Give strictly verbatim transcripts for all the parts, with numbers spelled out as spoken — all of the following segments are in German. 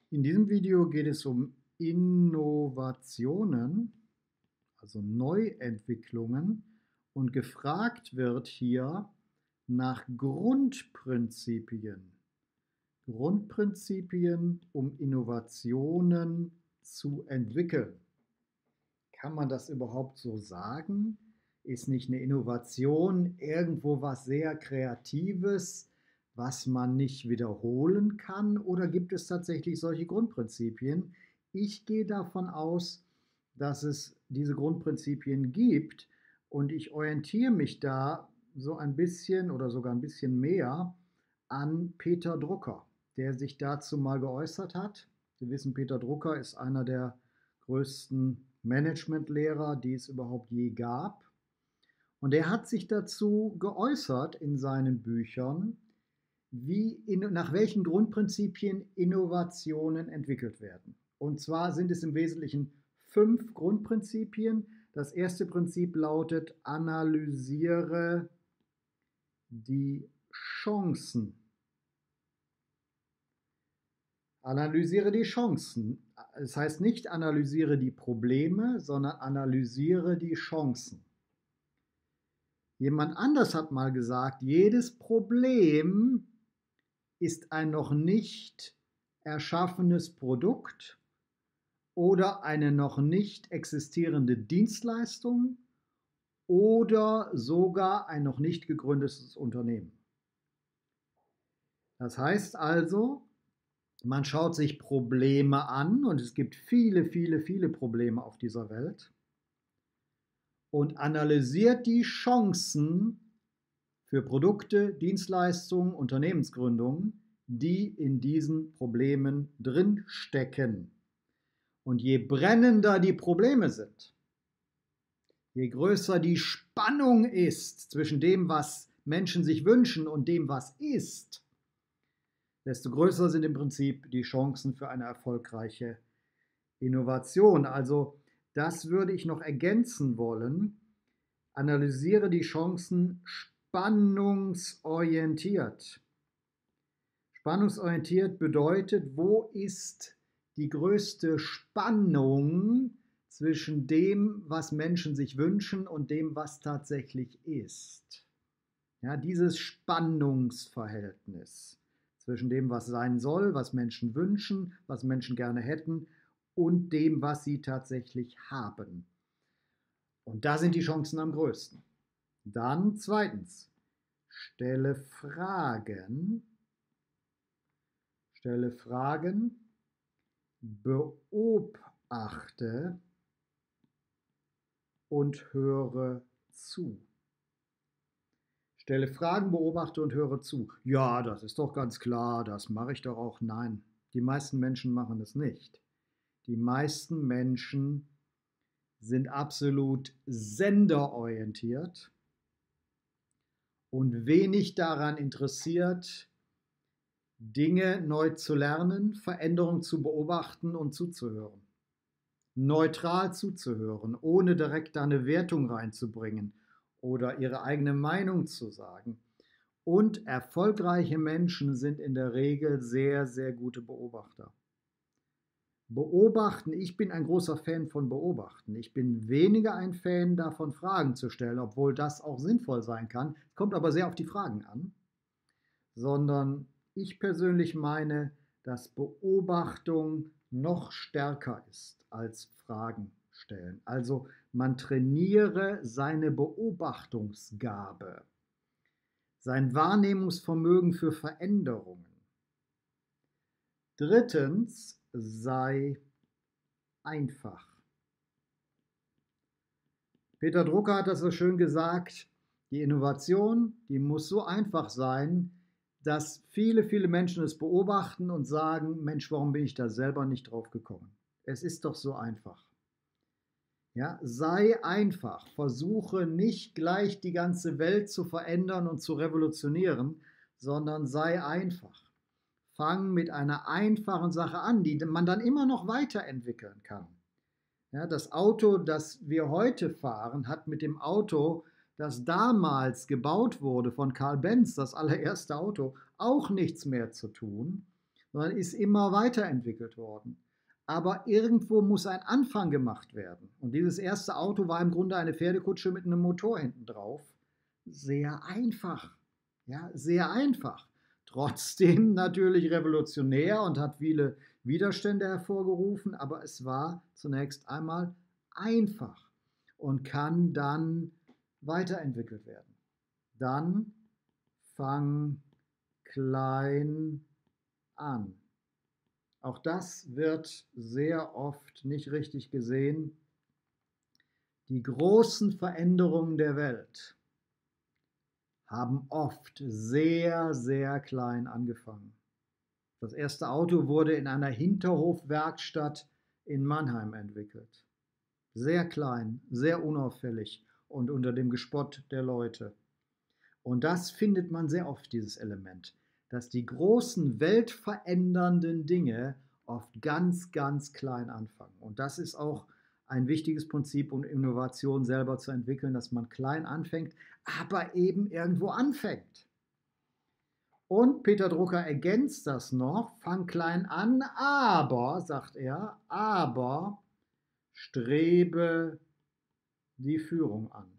In diesem Video geht es um Innovationen, also Neuentwicklungen, und gefragt wird hier nach Grundprinzipien. Grundprinzipien, um Innovationen zu entwickeln. Kann man das überhaupt so sagen? Ist nicht eine Innovation irgendwo was sehr Kreatives, was man nicht wiederholen kann? Oder gibt es tatsächlich solche Grundprinzipien? Ich gehe davon aus, dass es diese Grundprinzipien gibt und ich orientiere mich da so ein bisschen oder sogar ein bisschen mehr an Peter Drucker, der sich dazu mal geäußert hat. Sie wissen, Peter Drucker ist einer der größten Managementlehrer, die es überhaupt je gab. Und er hat sich dazu geäußert in seinen Büchern, wie, nach welchen Grundprinzipien Innovationen entwickelt werden. Und zwar sind es im Wesentlichen fünf Grundprinzipien. Das erste Prinzip lautet: Analysiere die Chancen. Analysiere die Chancen. Das heißt nicht analysiere die Probleme, sondern analysiere die Chancen. Jemand anders hat mal gesagt, jedes Problem ist ein noch nicht erschaffenes Produkt oder eine noch nicht existierende Dienstleistung oder sogar ein noch nicht gegründetes Unternehmen. Das heißt also, man schaut sich Probleme an und es gibt viele, viele, viele Probleme auf dieser Welt und analysiert die Chancen für Produkte, Dienstleistungen, Unternehmensgründungen, die in diesen Problemen drinstecken. Und je brennender die Probleme sind, je größer die Spannung ist zwischen dem, was Menschen sich wünschen und dem, was ist, desto größer sind im Prinzip die Chancen für eine erfolgreiche Innovation. Also das würde ich noch ergänzen wollen. Analysiere die Chancen spannungsorientiert. Spannungsorientiert bedeutet, wo ist die größte Spannung zwischen dem, was Menschen sich wünschen und dem, was tatsächlich ist. Ja, dieses Spannungsverhältnis zwischen dem, was sein soll, was Menschen wünschen, was Menschen gerne hätten und dem, was sie tatsächlich haben. Und da sind die Chancen am größten. Dann zweitens, stelle Fragen, stelle Fragen, beobachte und höre zu. Stelle Fragen, beobachte und höre zu. Ja, das ist doch ganz klar, das mache ich doch auch. Nein, die meisten Menschen machen es nicht. Die meisten Menschen sind absolut senderorientiert und wenig daran interessiert, Dinge neu zu lernen, Veränderungen zu beobachten und zuzuhören. Neutral zuzuhören, ohne direkt da eine Wertung reinzubringen oder ihre eigene Meinung zu sagen. Und erfolgreiche Menschen sind in der Regel sehr, sehr gute Beobachter. Beobachten, ich bin ein großer Fan von Beobachten. Ich bin weniger ein Fan davon, Fragen zu stellen, obwohl das auch sinnvoll sein kann. Es kommt aber sehr auf die Fragen an. Sondern ich persönlich meine, dass Beobachtung noch stärker ist als Fragen stellen. Also man trainiere seine Beobachtungsgabe, sein Wahrnehmungsvermögen für Veränderungen. Drittens, sei einfach. Peter Drucker hat das so schön gesagt, die Innovation, die muss so einfach sein, dass viele, viele Menschen es beobachten und sagen, Mensch, warum bin ich da selber nicht drauf gekommen? Es ist doch so einfach. Ja, sei einfach, versuche nicht gleich die ganze Welt zu verändern und zu revolutionieren, sondern sei einfach. Fang mit einer einfachen Sache an, die man dann immer noch weiterentwickeln kann. Ja, das Auto, das wir heute fahren, hat mit dem Auto, das damals gebaut wurde von Karl Benz, das allererste Auto, auch nichts mehr zu tun, sondern ist immer weiterentwickelt worden. Aber irgendwo muss ein Anfang gemacht werden. Und dieses erste Auto war im Grunde eine Pferdekutsche mit einem Motor hinten drauf. Sehr einfach. Ja, sehr einfach. Trotzdem natürlich revolutionär und hat viele Widerstände hervorgerufen, aber es war zunächst einmal einfach und kann dann weiterentwickelt werden. Dann fang klein an. Auch das wird sehr oft nicht richtig gesehen. Die großen Veränderungen der Welt haben oft sehr, sehr klein angefangen. Das erste Auto wurde in einer Hinterhofwerkstatt in Mannheim entwickelt. Sehr klein, sehr unauffällig und unter dem Gespott der Leute. Und das findet man sehr oft, dieses Element, dass die großen weltverändernden Dinge oft ganz, ganz klein anfangen. Und das ist auch ein wichtiges Prinzip, um Innovation selber zu entwickeln, dass man klein anfängt, aber eben irgendwo anfängt. Und Peter Drucker ergänzt das noch, fang klein an, aber, sagt er, aber strebe die Führung an.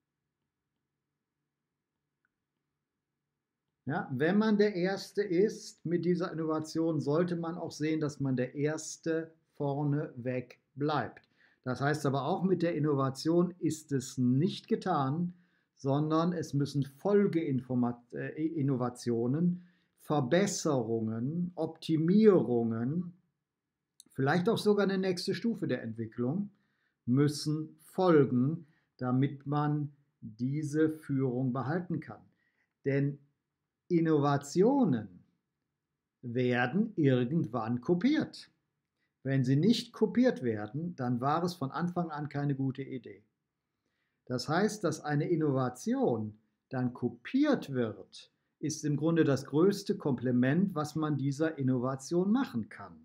Ja, wenn man der Erste ist mit dieser Innovation, sollte man auch sehen, dass man der Erste vorneweg bleibt. Das heißt aber auch, mit der Innovation ist es nicht getan, sondern es müssen Folgeinnovationen, Verbesserungen, Optimierungen, vielleicht auch sogar eine nächste Stufe der Entwicklung, müssen folgen, damit man diese Führung behalten kann. Denn Innovationen werden irgendwann kopiert. Wenn sie nicht kopiert werden, dann war es von Anfang an keine gute Idee. Das heißt, dass eine Innovation dann kopiert wird, ist im Grunde das größte Kompliment, was man dieser Innovation machen kann.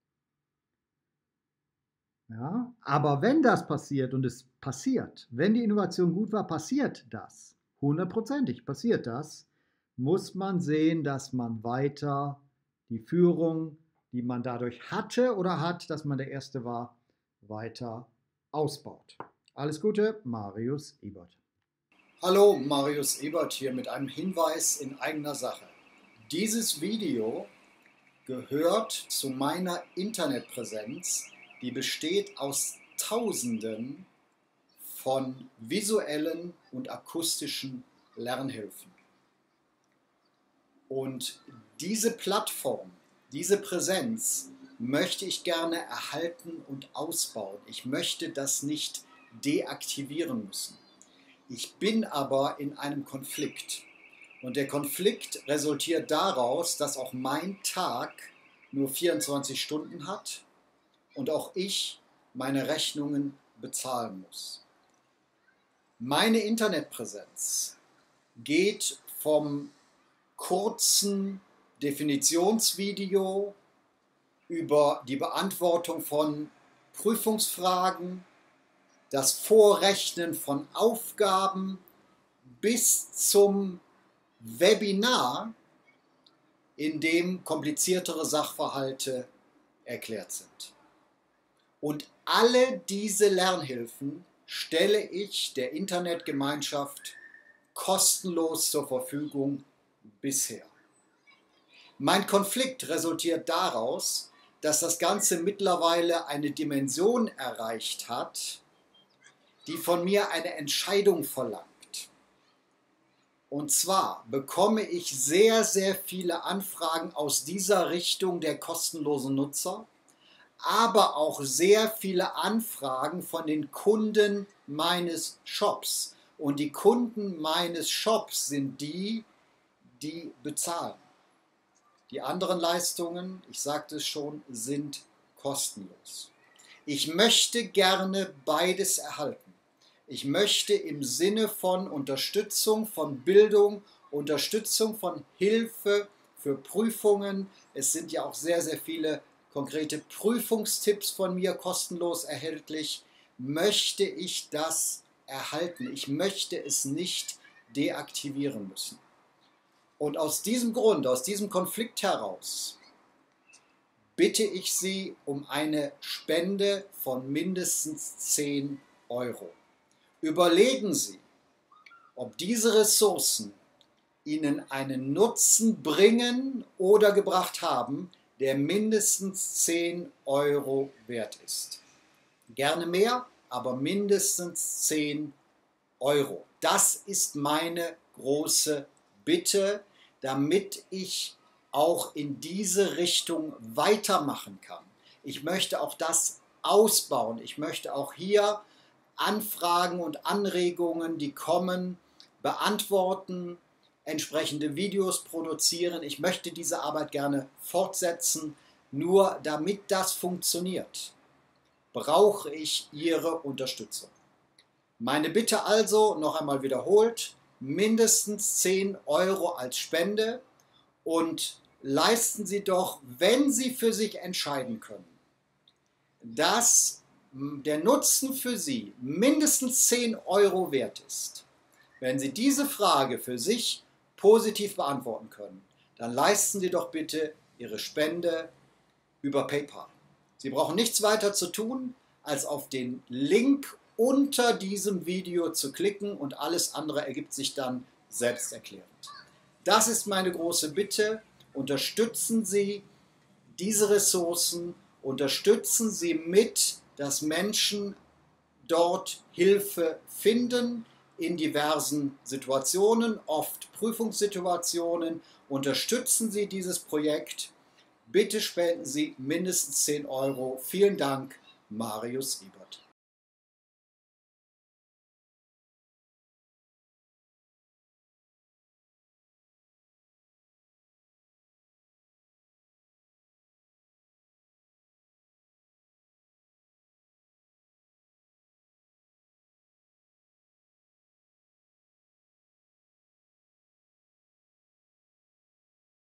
Ja, aber wenn das passiert, und es passiert, wenn die Innovation gut war, passiert das, hundertprozentig passiert das, muss man sehen, dass man weiter die Führung, die man dadurch hatte oder hat, dass man der Erste war, weiter ausbaut. Alles Gute, Marius Ebert. Hallo, Marius Ebert hier mit einem Hinweis in eigener Sache. Dieses Video gehört zu meiner Internetpräsenz, die besteht aus Tausenden von visuellen und akustischen Lernhilfen. Und diese Plattform, diese Präsenz möchte ich gerne erhalten und ausbauen. Ich möchte das nicht deaktivieren müssen. Ich bin aber in einem Konflikt. Und der Konflikt resultiert daraus, dass auch mein Tag nur vierundzwanzig Stunden hat und auch ich meine Rechnungen bezahlen muss. Meine Internetpräsenz geht vom kurzen Definitionsvideo über die Beantwortung von Prüfungsfragen, das Vorrechnen von Aufgaben bis zum Webinar, in dem kompliziertere Sachverhalte erklärt sind. Und alle diese Lernhilfen stelle ich der Internetgemeinschaft kostenlos zur Verfügung bisher. Mein Konflikt resultiert daraus, dass das Ganze mittlerweile eine Dimension erreicht hat, die von mir eine Entscheidung verlangt. Und zwar bekomme ich sehr, sehr viele Anfragen aus dieser Richtung der kostenlosen Nutzer, aber auch sehr viele Anfragen von den Kunden meines Shops. Und die Kunden meines Shops sind die, die bezahlen. Die anderen Leistungen, ich sagte es schon, sind kostenlos. Ich möchte gerne beides erhalten. Ich möchte im Sinne von Unterstützung, von Bildung, Unterstützung von Hilfe für Prüfungen. Es sind ja auch sehr, sehr viele konkrete Prüfungstipps von mir kostenlos erhältlich. Möchte ich das erhalten? Ich möchte es nicht deaktivieren müssen. Und aus diesem Grund, aus diesem Konflikt heraus, bitte ich Sie um eine Spende von mindestens zehn Euro. Überlegen Sie, ob diese Ressourcen Ihnen einen Nutzen bringen oder gebracht haben, der mindestens zehn Euro wert ist. Gerne mehr, aber mindestens zehn Euro. Das ist meine große Bitte, damit ich auch in diese Richtung weitermachen kann. Ich möchte auch das ausbauen. Ich möchte auch hier Anfragen und Anregungen, die kommen, beantworten, entsprechende Videos produzieren. Ich möchte diese Arbeit gerne fortsetzen. Nur damit das funktioniert, brauche ich Ihre Unterstützung. Meine Bitte also, noch einmal wiederholt, mindestens zehn Euro als Spende und leisten Sie doch, wenn Sie für sich entscheiden können, dass der Nutzen für Sie mindestens zehn Euro wert ist. Wenn Sie diese Frage für sich positiv beantworten können, dann leisten Sie doch bitte Ihre Spende über PayPal. Sie brauchen nichts weiter zu tun, als auf den Link unter diesem Video zu klicken und alles andere ergibt sich dann selbsterklärend. Das ist meine große Bitte. Unterstützen Sie diese Ressourcen, unterstützen Sie mit, dass Menschen dort Hilfe finden in diversen Situationen, oft Prüfungssituationen. Unterstützen Sie dieses Projekt. Bitte spenden Sie mindestens zehn Euro. Vielen Dank, Marius Riebert.